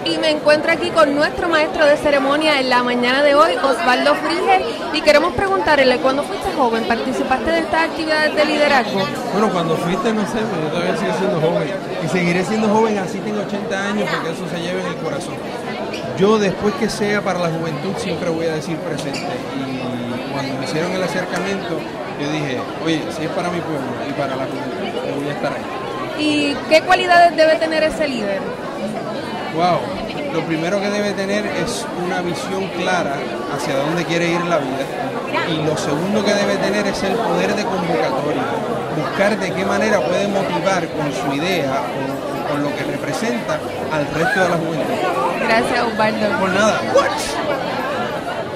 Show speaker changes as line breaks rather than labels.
Y me encuentro aquí con nuestro maestro de ceremonia en la mañana de hoy, Osvaldo Fríger, y queremos preguntarle, ¿cuándo fuiste joven? ¿Participaste de estas actividades de liderazgo?
Bueno, cuando fuiste, no sé, pero yo todavía sigo siendo joven. Y seguiré siendo joven, así tengo 80 años, porque eso se lleva en el corazón. Yo, después que sea para la juventud, siempre voy a decir presente. Y cuando me hicieron el acercamiento, yo dije, oye, si es para mi pueblo y para la juventud, yo voy a estar ahí.
¿Y qué cualidades debe tener ese líder?
Wow, lo primero que debe tener es una visión clara hacia dónde quiere ir la vida, y lo segundo que debe tener es el poder de convocatoria, buscar de qué manera puede motivar con su idea o con lo que representa al resto de la juventud.
Gracias, Osvaldo.
Por nada.